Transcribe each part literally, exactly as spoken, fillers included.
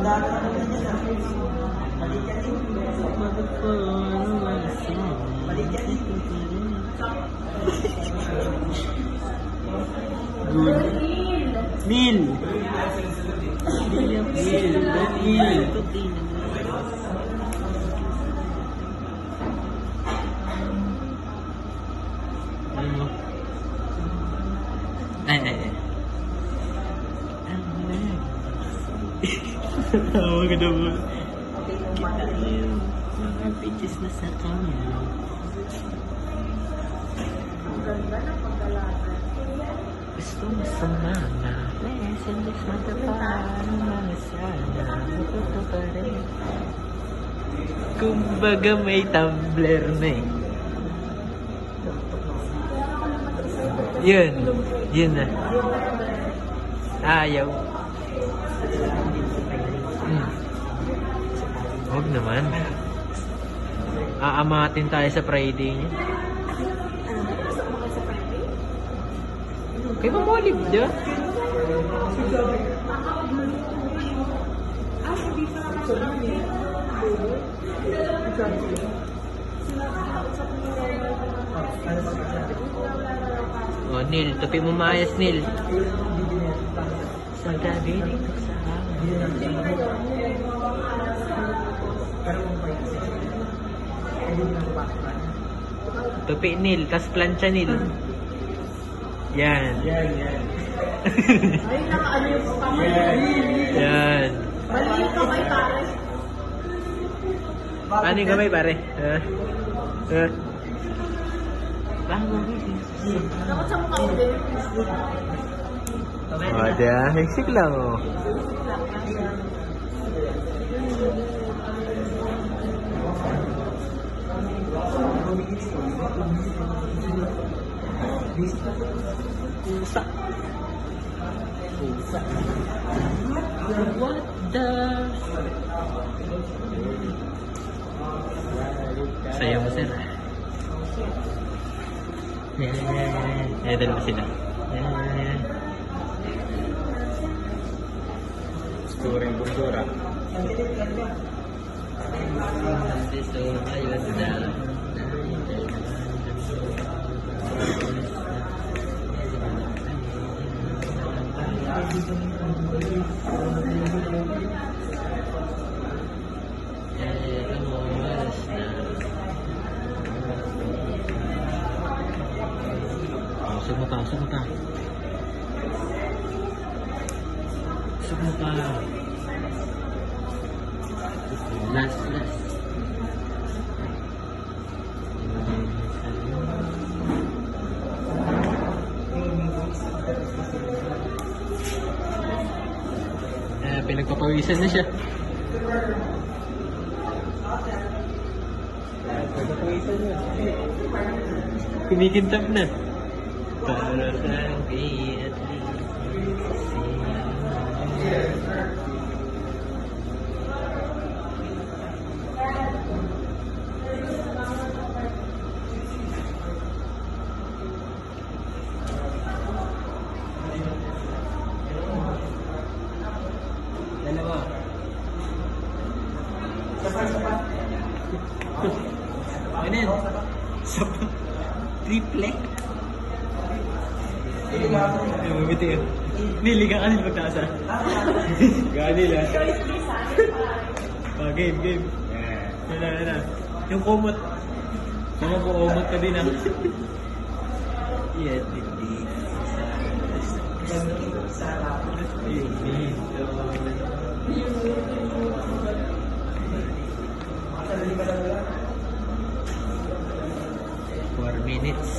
Good. Neil. Neil. Neil. Ano? Ay, ay, ay. Tawa ka naman. Kita yun. Mga bitches na sa kanya. Ang ganda ng pagkalaban. Gusto mo sa mana. Lesson is not the paano mga sana. Matuto pa rin. Kumbaga may tumbler na eh. Yun. Yun na. Ayaw. Hmm. Huwag naman. Aamatin tayo sa Friday niya. Kaya ba mo live dyan? Oh, Neil. Tupi mo maayos, Neil. Sa gabi dito sa tupi, Neil. Tas plancha, Neil. Yan. Yan, yan. Ay, nakaano yung kamay. Yan. Mali yung kamay, pare. Paano yung kamay, pare? Ha? Ha? Paano yung Dapat sa mukha ko din. O, diya. Heksik lang, o. Pusa. Pusa. What the... Saya mo, sir. Yan, yan, yan. Eh, dalawa sila. Yan, yan, yan. Scoring kultura. Nandito ngayon na... Sumuta, sumuta. Sumuta. Last, last. Eh, pinagpapawisan na siya. Pinagpapawisan na. Kumikintab na. Para sabi at least dalawa. Sapa, sapa. Ano yun? Sapa. Triple. Ay, mabiti yun. Niliga ka nil pagtasa. Ganil ah. Oh, game, game. Yan na, yan na. Yung kumot. Mga kumot ka din ah. Yan, hindi. Four minutes.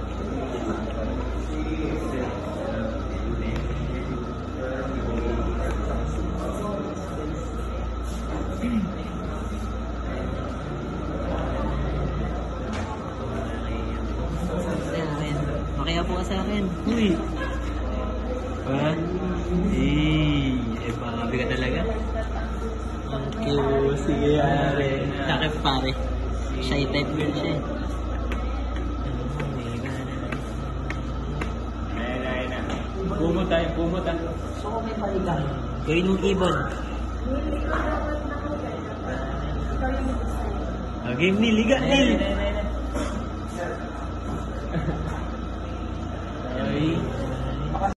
Makaya po ka sa akin. Uy! Ha? Eh, eh, makabi ka talaga. Ang cute. Sige, pare. Takip, pare. Shy type girl siya eh. Ayun na, ayun na. Bumot tayo, bumot ah. So, kung may paligan. Gawin mong ibon. Hindi ko dapat nakagay. Ikaw yung design. Okay, Nil. Liga, Nil.